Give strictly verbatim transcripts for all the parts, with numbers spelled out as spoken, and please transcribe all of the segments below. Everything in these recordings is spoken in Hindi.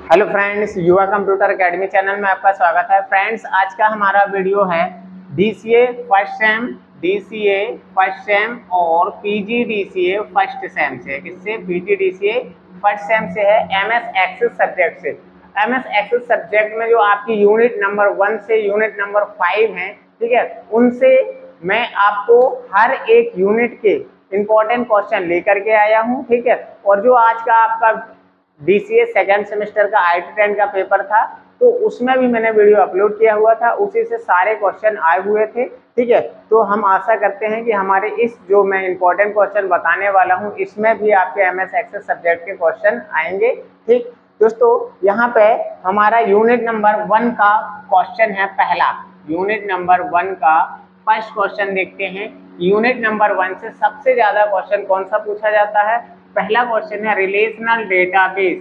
Hello friends, Yuva computer academy channel में आपका स्वागत है। फ्रेंड्स, आज का हमारा वीडियो है DCA first sem, DCA first sem और पीजीडीसीए फर्स्ट सेम से। किससे? पीजीडीसीए फर्स्ट सेम से है, एमएस एक्सेस सब्जेक्ट से। एमएस एक्सेस सब्जेक्ट में जो आपकी यूनिट नंबर वन से यूनिट नंबर फाइव है, ठीक है, उनसे मैं आपको हर एक यूनिट के इंपॉर्टेंट क्वेश्चन लेकर के आया हूँ, ठीक है। और जो आज का आपका डीसीए सेकेंड सेमेस्टर का आई टी टेन का पेपर था, तो उसमें भी मैंने वीडियो अपलोड किया हुआ था, उसी से सारे क्वेश्चन आए हुए थे, ठीक है। तो हम आशा करते हैं कि हमारे इस जो मैं इंपॉर्टेंट क्वेश्चन बताने वाला हूं, इसमें भी आपके एमएस एक्सेस सब्जेक्ट के क्वेश्चन आएंगे, ठीक। दोस्तों, यहाँ पे हमारा यूनिट नंबर वन का क्वेश्चन है पहला। यूनिट नंबर वन का फर्स्ट क्वेश्चन देखते हैं। यूनिट नंबर वन से सबसे ज्यादा क्वेश्चन कौन सा पूछा जाता है? पहला क्वेश्चन है relational database.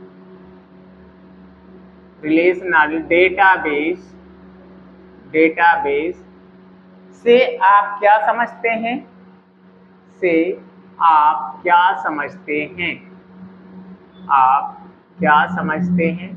Relational database database से आप क्या समझते हैं? से आप क्या समझते हैं? आप क्या समझते हैं?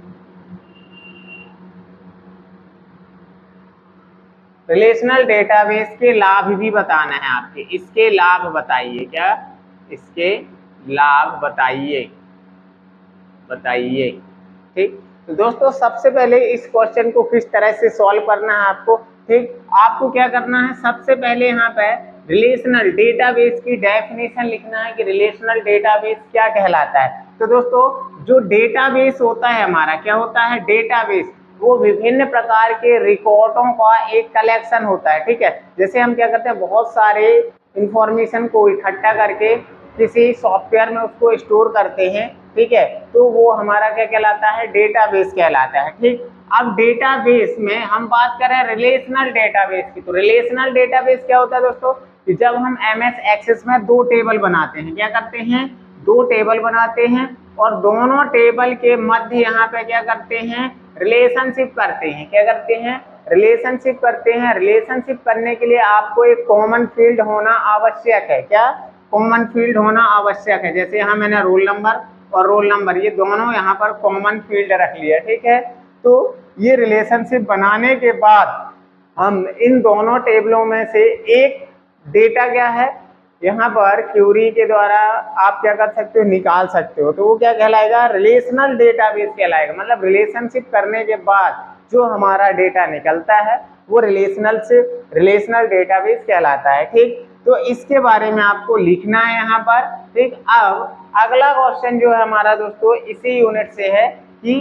रिलेशनल डेटाबेस के लाभ भी बताना है आपके। इसके लाभ बताइए। क्या? इसके लाभ बताइए बताइए ठीक। तो दोस्तों, सबसे पहले इस क्वेश्चन को किस तरह से सॉल्व करना है आपको, ठीक। आपको क्या करना है? सबसे पहले यहाँ पे रिलेशनल डेटाबेस की डेफिनेशन लिखना है कि रिलेशनल डेटाबेस क्या कहलाता है। तो दोस्तों, जो डेटाबेस होता है हमारा, क्या होता है? डेटाबेस वो विभिन्न प्रकार के रिकॉर्डों का एक कलेक्शन होता है, ठीक है। जैसे हम क्या करते हैं, बहुत सारे इंफॉर्मेशन को इकट्ठा करके किसी सॉफ्टवेयर में उसको स्टोर करते हैं, ठीक है, तो वो हमारा क्या कहलाता है? डेटाबेस कहलाता है, ठीक। अब डेटाबेस में हम बात करें रिलेशनल डेटाबेस की, तो रिलेशनल डेटाबेस क्या होता है दोस्तों? कि जब हम एमएस एक्सेस में दो टेबल बनाते हैं, क्या करते हैं? दो टेबल बनाते हैं और दोनों टेबल के मध्य यहाँ पे क्या करते हैं? रिलेशनशिप करते हैं। क्या करते हैं? रिलेशनशिप करते हैं। रिलेशनशिप करने के लिए आपको एक कॉमन फील्ड होना आवश्यक है। क्या? कॉमन फील्ड होना आवश्यक है। जैसे यहाँ मैंने रोल नंबर और रोल नंबर, ये दोनों यहाँ पर कॉमन फील्ड रख लिया, ठीक है। तो ये रिलेशनशिप बनाने के बाद हम इन दोनों टेबलों में से एक डेटा क्या है, यहाँ पर क्यूरी के द्वारा आप क्या कर सकते हो? निकाल सकते हो। तो वो क्या कहलाएगा? रिलेशनल डेटाबेस कहलाएगा। मतलब रिलेशनशिप करने के बाद जो हमारा डेटा निकलता है वो रिलेशनल से रिलेशनल डेटाबेस कहलाता है, ठीक। तो इसके बारे में आपको लिखना है यहाँ पर, ठीक। अब अगला क्वेश्चन जो है हमारा दोस्तों इसी यूनिट से है कि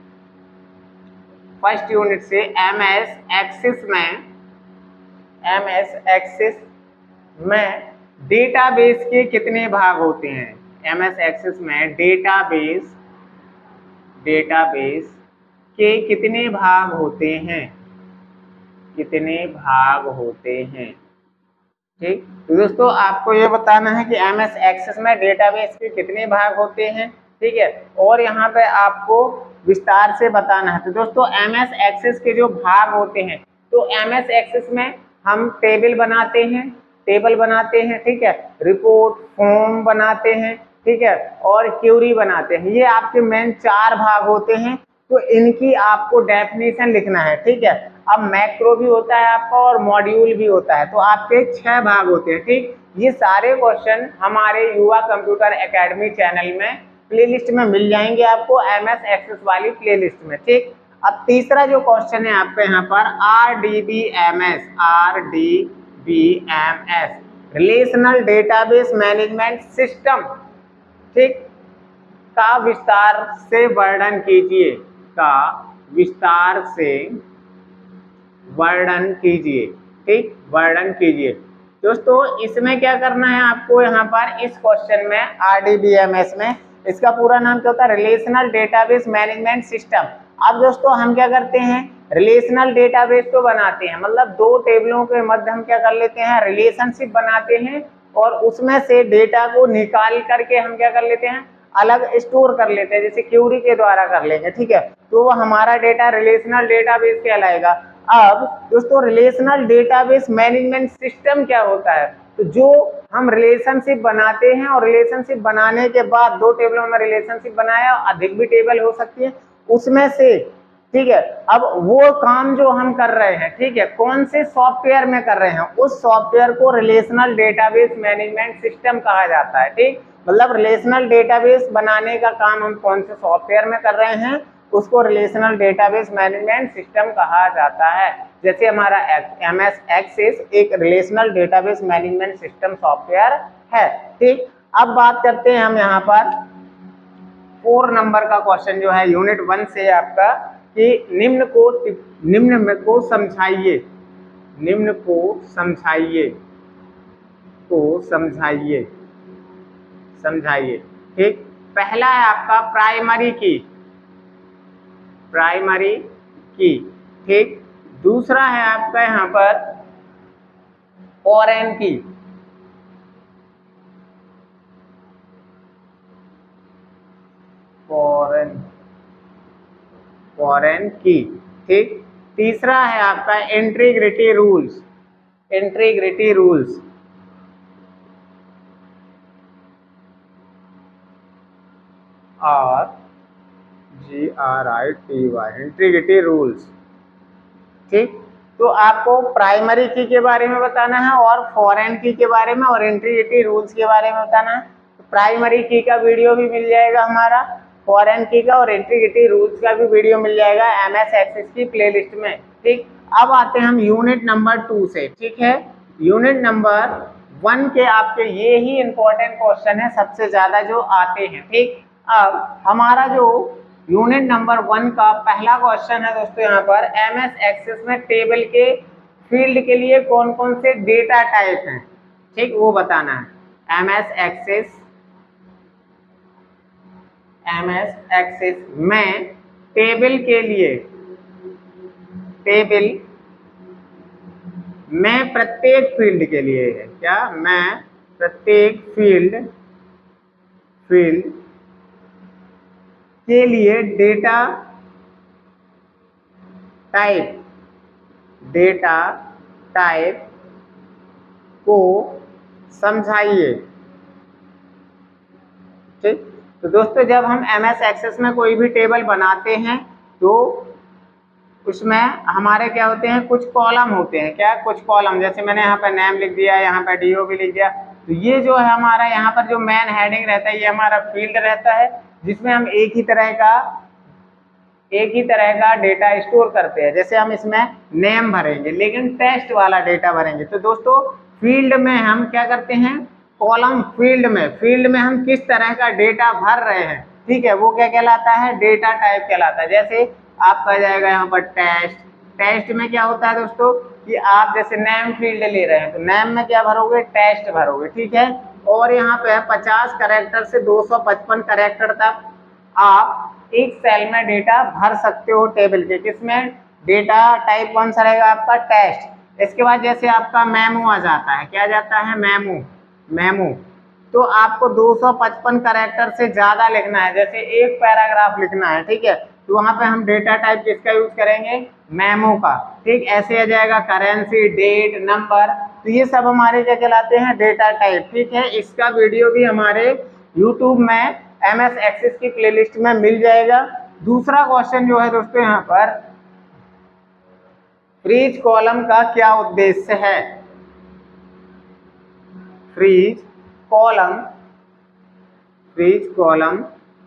फर्स्ट यूनिट से एमएस एक्सेस में एमएस एक्सेस में डेटाबेस के कितने भाग होते हैं? एमएस एक्सेस में डेटाबेस डेटाबेस के कितने भाग होते हैं? कितने भाग होते हैं, ठीक। तो दोस्तों, आपको ये बताना है कि एमएस एक्सेस में डेटाबेस के कितने भाग होते हैं, ठीक है। और यहाँ पे आपको विस्तार से बताना है। तो दोस्तों, एमएस एक्सेस के जो भाग होते हैं, तो एमएस एक्सेस में हम टेबल बनाते हैं टेबल बनाते हैं ठीक है, रिपोर्ट, फॉर्म बनाते हैं, ठीक है, और क्यूरी बनाते हैं। ये आपके मेन चार भाग होते हैं। तो इनकी आपको डेफिनेशन लिखना है, ठीक है। अब मैक्रो भी होता है आपका और मॉड्यूल भी होता है, तो आपके छह भाग होते हैं, ठीक। ये सारे क्वेश्चन हमारे युवा कंप्यूटर एकेडमी चैनल में प्लेलिस्ट में मिल जाएंगे आपको, एमएस एक्सेस वाली प्लेलिस्ट में, ठीक। अब तीसरा जो क्वेश्चन है आपके यहाँ पर R D B M S R D B M S relational database management system, ठीक, का विस्तार से वर्णन कीजिए का विस्तार से वर्णन कीजिए ठीक, वर्णन कीजिए। दोस्तों, इसमें क्या करना है आपको? यहाँ पर इस क्वेश्चन में आरडीबीएमएस में इसका पूरा नाम क्या होता है? Relational database management system. अब दोस्तों, हम क्या करते हैं? रिलेशनल डेटाबेस तो बनाते हैं, मतलब दो टेबलों के मध्य हम क्या कर लेते हैं? रिलेशनशिप बनाते हैं और उसमें से डेटा को निकाल करके हम क्या कर लेते हैं? अलग स्टोर कर लेते हैं, जैसे क्यूरी के द्वारा कर लेंगे, ठीक है। तो वो हमारा डेटा रिलेशनल डेटाबेस कहलाएगा। अब दोस्तों, रिलेशनल डेटाबेस मैनेजमेंट सिस्टम क्या होता है? तो जो हम रिलेशनशिप बनाते हैं और रिलेशनशिप बनाने के बाद दो टेबलों में रिलेशनशिप बनाया, अधिक भी टेबल हो सकती है, उसमें से, ठीक है। अब वो काम जो हम कर रहे हैं, ठीक है, कौन से सॉफ्टवेयर में कर रहे हैं, उस सॉफ्टवेयर को रिलेशनल डेटाबेस मैनेजमेंट सिस्टम कहा जाता है, ठीक। मतलब रिलेशनल डेटाबेस बनाने का काम हम कौन से सॉफ्टवेयर में कर रहे हैं, उसको रिलेशनल डेटाबेस मैनेजमेंट सिस्टम कहा जाता है। जैसे हमारा एम एस एक्सेस एक relational database management system software है, ठीक। अब बात करते हैं हम यहाँ पर फोर नंबर का क्वेश्चन जो है यूनिट वन से आपका, कि निम्न को निम्न में को समझाइए, निम्न को समझाइए, को समझाइए समझाइए ठीक। पहला है आपका प्राइमरी की, प्राइमरी की, ठीक। दूसरा है आपका यहाँ पर फॉरेन की, फॉरेन फॉरेन की, ठीक। तीसरा है आपका integrity rules, integrity rules, R G R I T Y, integrity rules, ठीक। तो आपको प्राइमरी की के बारे में बताना है और फॉरेन की के बारे में और इंटीग्रिटी रूल्स के बारे में बताना है। तो प्राइमरी की का वीडियो भी मिल जाएगा हमारा, फॉरेन की का और इंटीग्रिटी रूल्स का भी वीडियो मिल जाएगा एम एस एक्सेस की प्लेलिस्ट में, ठीक। अब आते हैं हम यूनिट नंबर टू से, ठीक है। यूनिट नंबर वन के आपके ये ही इंपॉर्टेंट क्वेश्चन है सबसे ज्यादा जो आते हैं, ठीक। अब हमारा जो यूनिट नंबर वन का पहला क्वेश्चन है दोस्तों, यहाँ पर एम एस एक्सेस में टेबल के फील्ड के लिए कौन कौन से डेटा टाइप हैं, ठीक, वो बताना है। M S Access M S access में टेबल के लिए, टेबल में प्रत्येक फील्ड के लिए है क्या, मैं प्रत्येक फील्ड फील्ड के लिए डेटा टाइप डेटा टाइप को समझाइए, ठीक। तो दोस्तों जब हम एम एस एक्सेस में कोई भी टेबल बनाते हैं तो उसमें हमारे क्या होते हैं, कुछ कॉलम होते हैं, क्या, कुछ कॉलम। जैसे मैंने यहाँ पर नेम लिख दिया, यहाँ पर डी ओ भी लिख दिया। तो ये जो है हमारा यहाँ पर जो मेन हेडिंग रहता है, ये हमारा फील्ड रहता है जिसमें हम एक ही तरह का एक ही तरह का डेटा स्टोर करते हैं। जैसे हम इसमें नेम भरेंगे लेकिन टेस्ट वाला डेटा भरेंगे। तो दोस्तों फील्ड में हम क्या करते हैं, कॉलम फील्ड में फील्ड में हम किस तरह का डेटा भर रहे हैं, ठीक है, वो क्या कहलाता है, डेटा टाइप कहलाता है। जैसे आपका जाएगा यहाँ पर टेस्ट, टेस्ट में क्या होता है दोस्तों कि आप जैसे नेम फील्ड ले रहे हैं तो नेम में क्या भरोगे, टेस्ट भरोगे, ठीक है। और यहाँ पे पचास कैरेक्टर से दो सौ पचपन कैरेक्टर तक आप एक सेल में डेटा भर सकते हो टेबल के। किसमें, डेटा टाइप कौन सा रहेगा आपका, टेस्ट। इसके बाद जैसे आपका मेमो आ जाता है, क्या जाता है, मेमो मेमो तो आपको दो सौ पचपन कैरेक्टर से ज्यादा लिखना है, जैसे एक पैराग्राफ लिखना है, ठीक है। तो वहां पे हम डेटा टाइप किसका यूज करेंगे, मेमो का, ठीक। ऐसे आ जाएगा करेंसी, डेट, नंबर, तो ये सब हमारे क्या कहलाते हैं, डेटा टाइप, ठीक है। इसका वीडियो भी हमारे यूट्यूब में एम एस एक्सेस की प्लेलिस्ट में मिल जाएगा। दूसरा क्वेश्चन जो है दोस्तों यहाँ पर, फ्रीज कॉलम का क्या उद्देश्य है, फ्रीज कॉलम फ्रीज कॉलम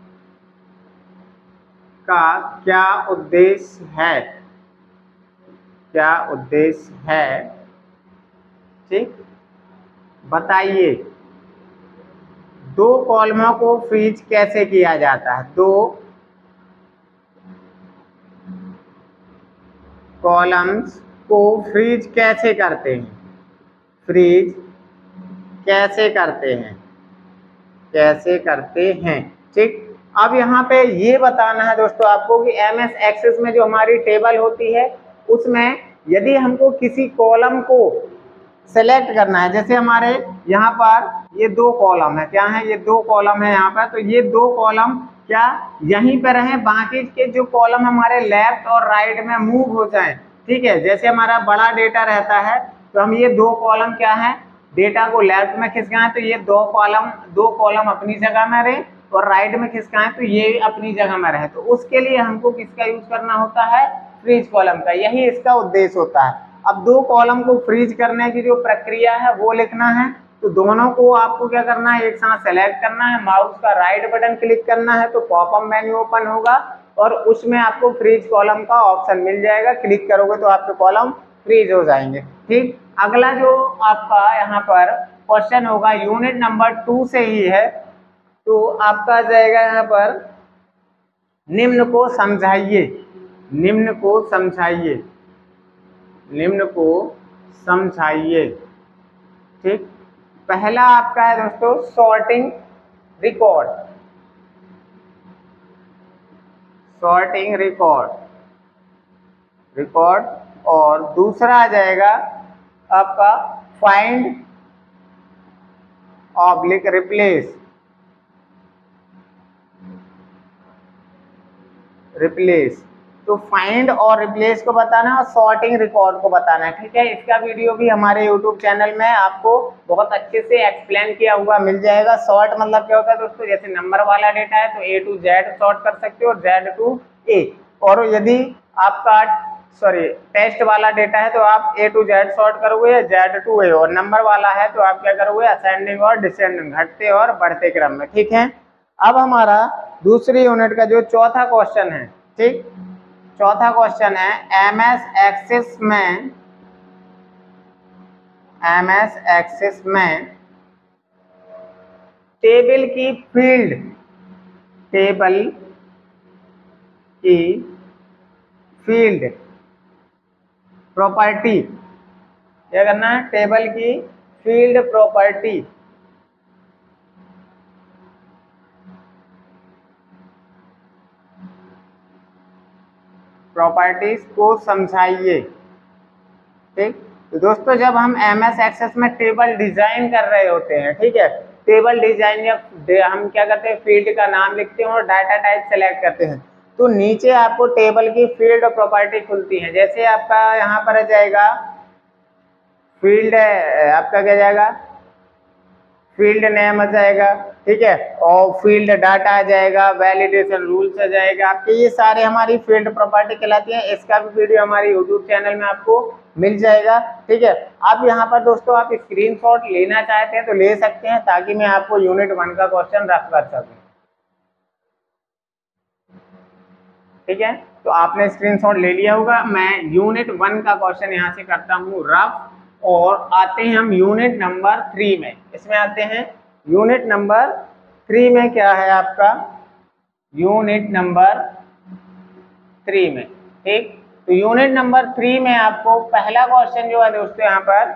का क्या उद्देश्य है, क्या उद्देश्य है, ठीक, बताइए। दो कॉलमों को फ्रीज कैसे किया जाता है, दो कॉलम्स को फ्रीज कैसे करते हैं, फ्रीज कैसे करते हैं कैसे करते हैं ठीक। अब यहाँ पे ये बताना है दोस्तों आपको कि एम एस एक्सेस में जो हमारी टेबल होती है उसमें यदि हमको किसी कॉलम को सेलेक्ट करना है, जैसे हमारे यहाँ पर ये दो कॉलम है, क्या है, ये दो कॉलम है यहाँ पर, तो ये दो कॉलम क्या यहीं पर रहें, बाकी के जो कॉलम हमारे लेफ्ट और राइट में मूव हो जाएं, ठीक है। जैसे हमारा बड़ा डेटा रहता है तो हम ये दो कॉलम क्या है, डेटा को लेफ्ट में खिसकाएं तो ये दो कॉलम दो कॉलम अपनी जगह में रहे और राइट में किसका है, तो ये अपनी जगह में रहे, तो उसके लिए हमको किसका यूज करना होता है, फ्रीज कॉलम का। यही इसका उद्देश्य होता है। अब दो कॉलम को फ्रीज करने की जो प्रक्रिया है वो लिखना है, तो दोनों को आपको क्या करना है, एक साथ सेलेक्ट करना है, माउस का राइट बटन क्लिक करना है तो पॉपअप मेन्यू ओपन होगा और उसमें आपको फ्रीज कॉलम का ऑप्शन मिल जाएगा। क्लिक करोगे तो आपके कॉलम फ्रीज हो जाएंगे। ठीक, अगला जो आपका यहाँ पर क्वेश्चन होगा यूनिट नंबर टू से ही है, तो आपका आ जाएगा यहाँ पर निम्न को समझाइए, निम्न को समझाइए, निम्न को समझाइए। ठीक, पहला आपका है दोस्तों sorting record, sorting record record और दूसरा आ जाएगा आपका फाइंड ऑब्लिक रिप्लेस, रिप्लेस। तो फाइंड और रिप्लेस को बताना है और सॉर्टिंग रिकॉर्ड को बताना है। ठीक है, इसका वीडियो भी हमारे यूट्यूब चैनल में आपको बहुत अच्छे से एक्सप्लेन किया हुआ मिल जाएगा। सॉर्ट मतलब क्या होता है दोस्तों, जैसे नंबर वाला डेटा है तो ए टू जेड सॉर्ट कर सकते हो और जेड टू ए, और यदि आपका सॉरी टेस्ट वाला डेटा है तो आप ए टू जेड सॉर्ट करोगे या जेड टू ए, और नंबर वाला है तो आप क्या करोगे, असेंडिंग और डिसेंडिंग, घटते और बढ़ते क्रम में। ठीक है, अब हमारा दूसरी यूनिट का जो चौथा क्वेश्चन है, ठीक, चौथा क्वेश्चन है एम एस एक्सेस में, एम एस एक्सेस में टेबल की फील्ड, टेबल की फील्ड प्रॉपर्टी, क्या करना है, टेबल की फील्ड प्रॉपर्टी प्रॉपर्टीज को समझाइए। ठीक, तो दोस्तों जब हम एम एस एक्सेस में टेबल डिजाइन कर रहे होते हैं, ठीक है, टेबल डिजाइन या हम क्या करते हैं, फील्ड का नाम लिखते हैं और डाटा टाइप सेलेक्ट करते हैं, तो नीचे आपको टेबल की फील्ड प्रॉपर्टी खुलती है। जैसे आपका यहाँ पर आ जाएगा फील्ड, आपका क्या जाएगा, फील्ड नेम आ जाएगा, ठीक है, और फील्ड डाटा आ जाएगा, वैलिडेशन रूल्स आ जाएगा, आपके ये सारे हमारी फील्ड प्रॉपर्टी कहलाती है। इसका भी वीडियो हमारे यूट्यूब चैनल में आपको मिल जाएगा। ठीक है, आप यहाँ पर दोस्तों आप स्क्रीनशॉट लेना चाहते हैं तो ले सकते हैं, ताकि मैं आपको यूनिट वन का क्वेश्चन रफ कर सकूं। ठीक है, तो आपने स्क्रीनशॉट ले लिया होगा। मैं यूनिट वन का क्वेश्चन यहाँ से करता हूँ रफ, और आते हैं हम यूनिट नंबर थ्री में। इसमें आते हैं यूनिट नंबर थ्री में, क्या है आपका यूनिट नंबर थ्री में। ठीक, तो यूनिट नंबर थ्री में आपको पहला क्वेश्चन जो है दोस्तों यहाँ पर,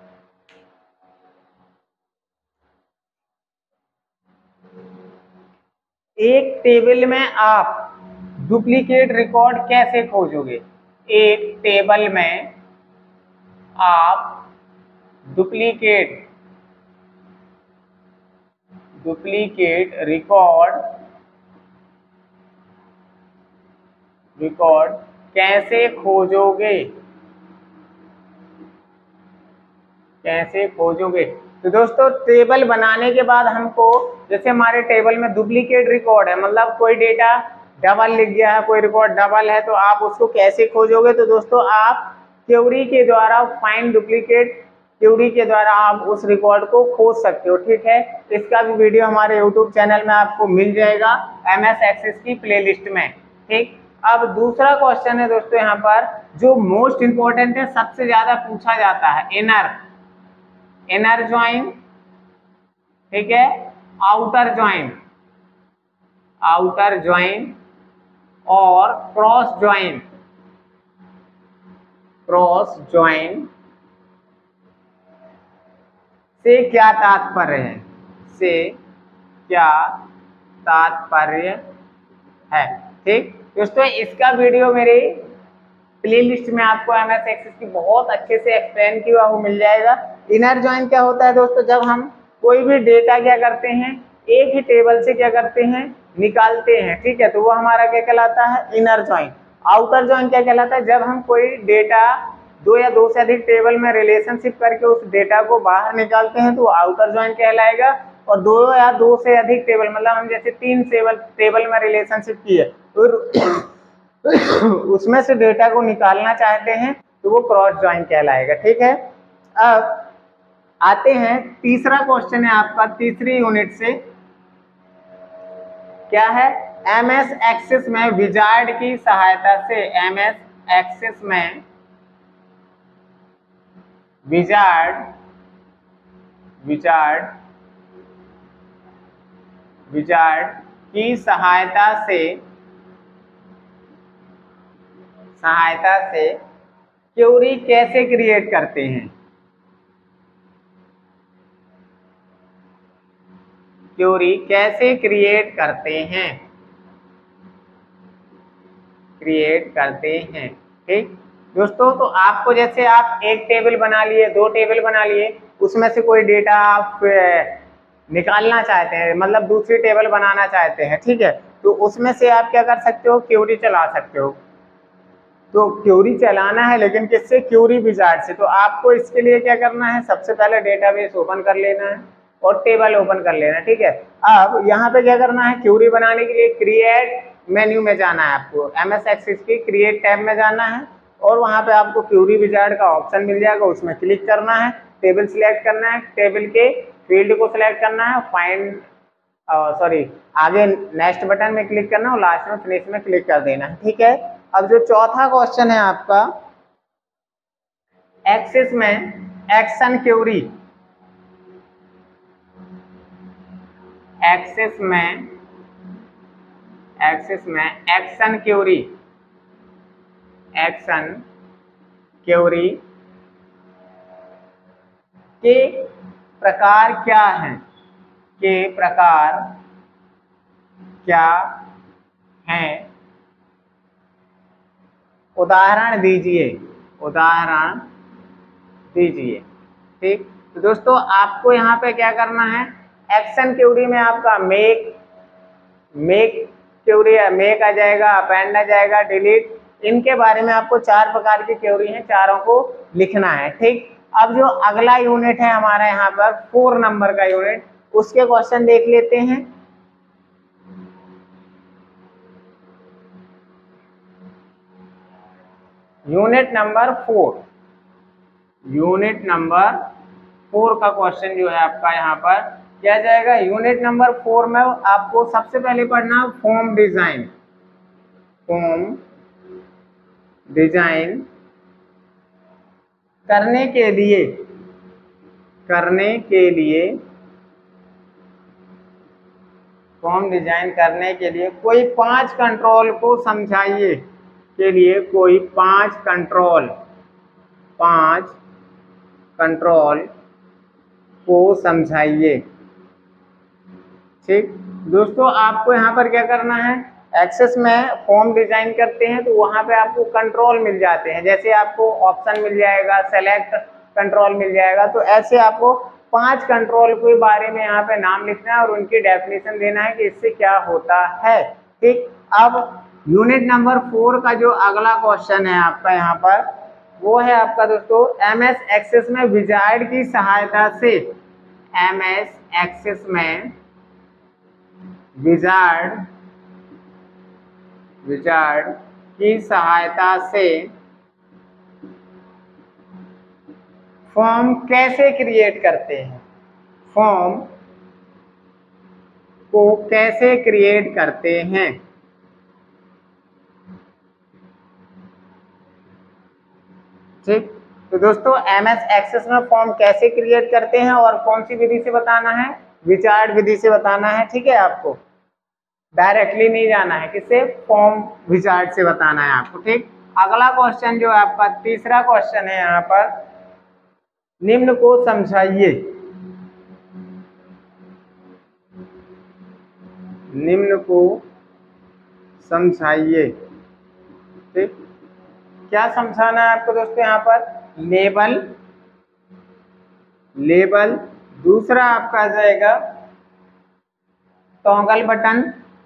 एक टेबल में आप डुप्लीकेट रिकॉर्ड कैसे खोजोगे, एक टेबल में आप डुप्लीकेट डुप्लीकेट रिकॉर्ड रिकॉर्ड कैसे खोजोगे, कैसे खोजोगे। तो दोस्तों टेबल बनाने के बाद हमको, जैसे हमारे टेबल में डुप्लीकेट रिकॉर्ड है, मतलब कोई डेटा डबल लिख गया है, कोई रिकॉर्ड डबल है, तो आप उसको कैसे खोजोगे। तो दोस्तों आप क्वेरी के द्वारा, फाइंड डुप्लीकेट क्वेरी के द्वारा आप उस रिकॉर्ड को खोज सकते हो। ठीक है, इसका भी वीडियो हमारे यूट्यूब चैनल में आपको मिल जाएगा एम एस एक्सेस की प्लेलिस्ट में। ठीक, अब दूसरा क्वेश्चन है दोस्तों यहाँ पर जो मोस्ट इंपॉर्टेंट है, सबसे ज्यादा पूछा जाता है, इनर इनर ज्वाइन, ठीक है, आउटर ज्वाइन, आउटर ज्वाइन और क्रॉस ज्वाइन, क्रॉस ज्वाइन से क्या तात्पर्य है, से क्या तात्पर्य है। ठीक दोस्तों, इसका वीडियो मेरे प्लेलिस्ट में आपको एम एस एक्सेस की बहुत अच्छे से एक्सप्लेन किया हुआ मिल जाएगा। इनर ज्वाइन क्या होता है दोस्तों, जब हम कोई भी डेटा क्या करते हैं, एक ही टेबल से क्या करते हैं, निकालते हैं। ठीक है, तो वो हमारा क्या कहलाता है, इनर ज्वाइन। आउटर ज्वाइन क्या कहलाता है, जब हम कोई डेटा दो या दो से अधिक टेबल में रिलेशनशिप करके उस डेटा को बाहर निकालते हैं तो आउटर ज्वाइन कहलाएगा। और दो या दो से अधिक टेबल, मतलब हम जैसे तीन टेबल टेबल में रिलेशनशिप की है और उसमें से डेटा को निकालना चाहते हैं तो वो क्रॉस ज्वाइन कहलाएगा। ठीक है, अब आते हैं तीसरा क्वेश्चन है आपका तीसरी यूनिट से, क्या है, एम एस एक्सेस में विजार्ड की सहायता से, एम एस एक्सेस में विजार्ड विजार्ड विजार्ड की सहायता से सहायता से क्वेरी कैसे क्रिएट करते हैं, क्वेरी कैसे क्रिएट करते हैं क्रिएट करते हैं ठीक दोस्तों। तो आपको जैसे आप एक टेबल बना लिए, दो टेबल बना लिए, उसमें से कोई डेटा आप निकालना चाहते हैं, मतलब दूसरी टेबल बनाना चाहते हैं, ठीक है, तो उसमें से आप क्या कर सकते हो, क्वेरी चला सकते हो। तो क्वेरी चलाना है लेकिन किससे, क्वेरी विजार्ड से। तो आपको इसके लिए क्या करना है, सबसे पहले डेटाबेस ओपन कर लेना है और टेबल ओपन कर लेना है। ठीक है, अब यहाँ पे क्या करना है, क्वेरी बनाने के लिए क्रिएट मेन्यू में जाना है आपको, एम एस एक्सेस की क्रिएट टैब में जाना है और वहाँ पे आपको क्वेरी विजार्ड का ऑप्शन मिल जाएगा, उसमें क्लिक करना है, टेबल सिलेक्ट करना है, टेबल के फील्ड को सिलेक्ट करना है, फाइंड सॉरी आगे नेक्स्ट बटन में क्लिक करना है और लास्ट में फिनिश में क्लिक कर देना है। ठीक है, अब जो चौथा क्वेश्चन है आपका, एक्सेस में एक्शन क्वेरी, एक्सेस में एक्सेस में एक्शन क्वेरी एक्शन क्वेरी के प्रकार क्या हैं, के प्रकार क्या हैं, उदाहरण दीजिए, उदाहरण दीजिए। ठीक, तो दोस्तों आपको यहाँ पे क्या करना है, एक्शन क्वेरी में आपका मेक मेक क्वेरी है, मेक आ जाएगा, अपेंड आ जाएगा, डिलीट, इनके बारे में आपको चार प्रकार की क्वेरी हैं, चारों को लिखना है। ठीक, अब जो अगला यूनिट है हमारा यहाँ पर फोर नंबर का यूनिट, उसके क्वेश्चन देख लेते हैं। Unit number four unit number four का क्वेश्चन जो है आपका यहाँ पर क्या जाएगा, यूनिट नंबर फोर में आपको सबसे पहले पढ़ना फॉर्म डिजाइन, फॉर्म डिजाइन करने के लिए करने के लिए फॉर्म डिजाइन करने के लिए कोई पांच कंट्रोल को समझाइए, के लिए कोई पांच कंट्रोल पांच कंट्रोल को समझाइए। ठीक दोस्तों, आपको यहाँ पर क्या करना है, एक्सेस में फॉर्म डिजाइन करते हैं तो वहां पे आपको कंट्रोल मिल जाते हैं, जैसे आपको ऑप्शन मिल जाएगा, सेलेक्ट कंट्रोल मिल जाएगा, तो ऐसे आपको पांच कंट्रोल के बारे में यहाँ पे नाम लिखना है और उनकी डेफिनेशन देना है कि इससे क्या होता है। ठीक, अब यूनिट नंबर फोर का जो अगला क्वेश्चन है आपका यहाँ पर, वो है आपका दोस्तों एम एस एक्सेस में विजार्ड की सहायता से, एम एस एक्सेस में विजार्ड विजार्ड की सहायता से फॉर्म कैसे क्रिएट करते हैं, फॉर्म को कैसे क्रिएट करते हैं। ठीक, तो दोस्तों एम एस एक्सेस में फॉर्म कैसे क्रिएट करते हैं और कौन सी विधि से बताना है, विजार्ड विधि से बताना है। ठीक है, आपको डायरेक्टली नहीं जाना है, किससे, फॉर्म विजार्ड से बताना है आपको। ठीक, अगला क्वेश्चन जो आपका तीसरा क्वेश्चन है यहाँ पर, निम्न को समझाइए, निम्न को समझाइए। ठीक, क्या समझाना है आपको दोस्तों यहाँ पर, लेबल लेबल दूसरा आपका आ जाएगा टॉगल बटन,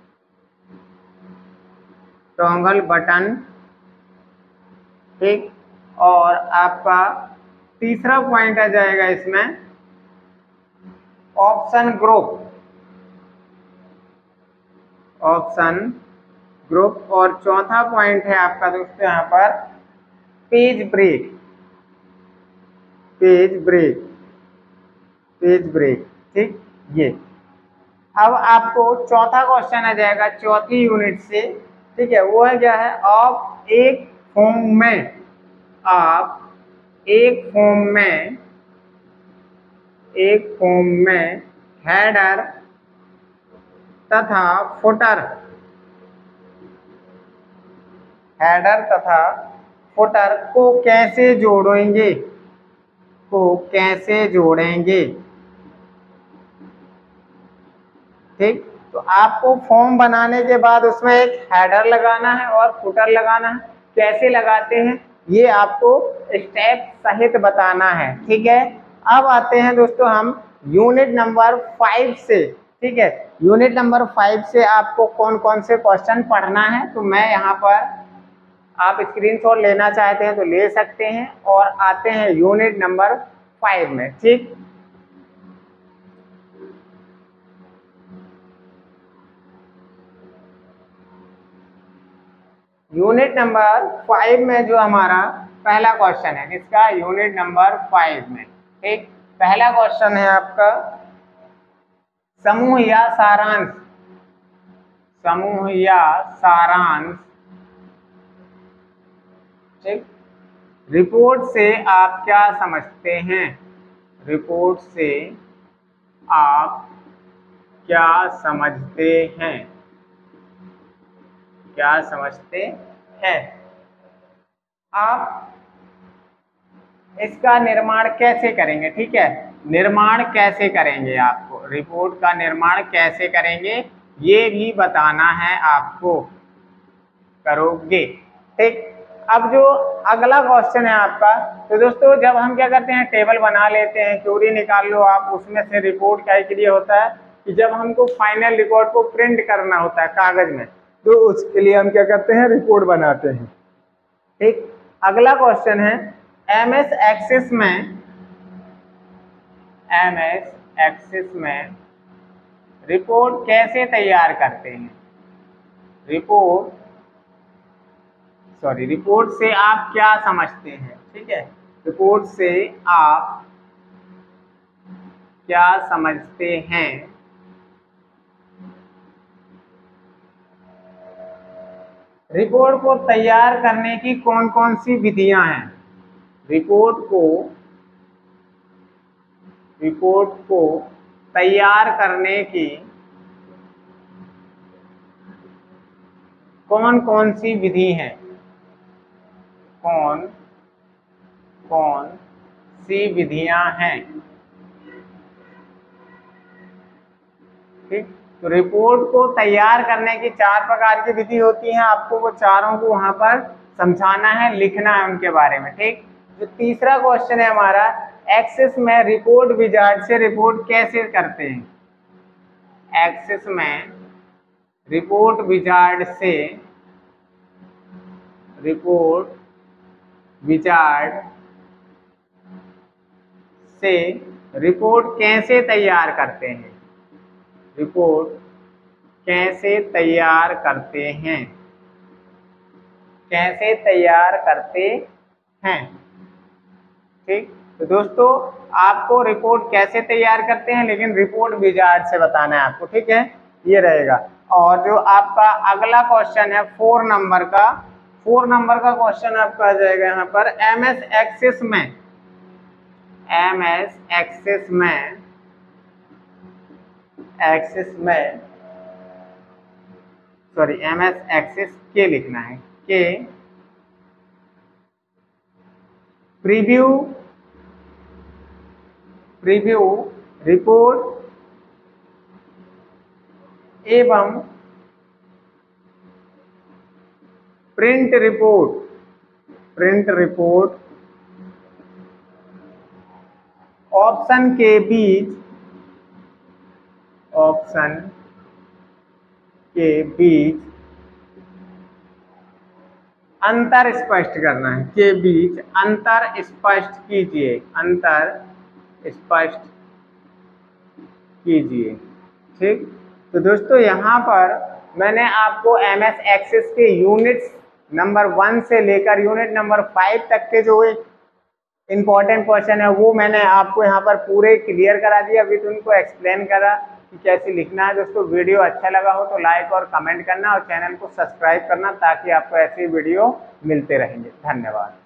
टॉगल बटन। ठीक, और आपका तीसरा पॉइंट आ जाएगा इसमें ऑप्शन ग्रुप, ऑप्शन ग्रुप। और चौथा पॉइंट है आपका दोस्तों यहाँ पर page break, page break, page break. ठीक, ये अब आपको चौथा क्वेश्चन आ जाएगा चौथी यूनिट से। ठीक है, वो है क्या है, आप एक फॉर्म में, आप एक फॉर्म में, एक फॉर्म में हेडर तथा फुटर, हेडर तथा फुटर को कैसे जोड़ेंगे, को कैसे जोड़ेंगे। ठीक, तो आपको फॉर्म बनाने के बाद उसमें एक हेडर लगाना है और फुटर लगाना है। कैसे लगाते हैं ये आपको स्टेप सहित बताना है। ठीक है, अब आते हैं दोस्तों हम यूनिट नंबर फाइव से। ठीक है, यूनिट नंबर फाइव से आपको कौन कौन से क्वेश्चन पढ़ना है, तो मैं यहाँ पर, आप स्क्रीनशॉट लेना चाहते हैं तो ले सकते हैं। और आते हैं यूनिट नंबर फाइव में। ठीक, यूनिट नंबर फाइव में जो हमारा पहला क्वेश्चन है, इसका यूनिट नंबर फाइव में, ठीक, पहला क्वेश्चन है आपका समूह या सारांश, समूह या सारांश। ठीक, रिपोर्ट से आप क्या समझते हैं, रिपोर्ट से आप क्या समझते हैं, क्या समझते हैं। आप इसका निर्माण कैसे करेंगे। ठीक है, निर्माण कैसे करेंगे, आपको रिपोर्ट का निर्माण कैसे करेंगे ये भी बताना है आपको, करोगे। ठीक, अब जो अगला क्वेश्चन है आपका, तो दोस्तों जब हम क्या करते हैं, टेबल बना लेते हैं, क्यूरी निकाल लो आप, उसमें से रिपोर्ट क्या के लिए होता है कि जब हमको फाइनल रिपोर्ट को प्रिंट करना होता है कागज में, तो उसके लिए हम क्या करते हैं, रिपोर्ट बनाते हैं। ठीक, अगला क्वेश्चन है एम एस एक्सेस में, एम एस एक्सेस में रिपोर्ट कैसे तैयार करते हैं, रिपोर्ट, सॉरी रिपोर्ट से आप क्या समझते हैं। ठीक है, रिपोर्ट से आप क्या समझते हैं। रिपोर्ट को तैयार करने की कौन कौन सी विधियां हैं, रिपोर्ट को, रिपोर्ट को तैयार करने की कौन कौन सी विधि है, कौन कौन सी विधियां हैं। ठीक, तो रिपोर्ट को तैयार करने की चार प्रकार की विधि होती हैं, आपको वो चारों को वहां पर समझाना है, लिखना है उनके बारे में। ठीक, जो तीसरा क्वेश्चन है हमारा, एक्सेस में रिपोर्ट विजार्ड से रिपोर्ट कैसे करते हैं, एक्सेस में रिपोर्ट विजार्ड से, रिपोर्ट विजार्ड से रिपोर्ट कैसे तैयार करते हैं, रिपोर्ट कैसे तैयार करते हैं, कैसे तैयार करते हैं। ठीक, तो दोस्तों आपको रिपोर्ट कैसे तैयार करते हैं लेकिन रिपोर्ट विजार्ड से बताना है आपको। ठीक है, ये रहेगा। और जो आपका अगला क्वेश्चन है फोर नंबर का, फोर नंबर का क्वेश्चन आपका आ जाएगा यहाँ पर एम एस एक्सेस में, एम एस एक्सेस में, एक्सेस में, सॉरी एम एस एक्सेस के लिखना है, के प्रीव्यू, प्रीव्यू रिपोर्ट एवं print report, print report option के बीच, ऑप्शन के बीच अंतर स्पष्ट करना है, के बीच अंतर स्पष्ट कीजिए, अंतर स्पष्ट कीजिए। ठीक, तो दोस्तों यहाँ पर मैंने आपको एम एस एक्सेस के यूनिट्स नंबर वन से लेकर यूनिट नंबर फाइव तक के जो इम्पोर्टेंट क्वेश्चन है वो मैंने आपको यहाँ पर पूरे क्लियर करा दिया, अभी तो उनको एक्सप्लेन करा कि कैसे लिखना है। दोस्तों वीडियो अच्छा लगा हो तो लाइक और कमेंट करना और चैनल को सब्सक्राइब करना ताकि आपको ऐसी वीडियो मिलते रहेंगे। धन्यवाद।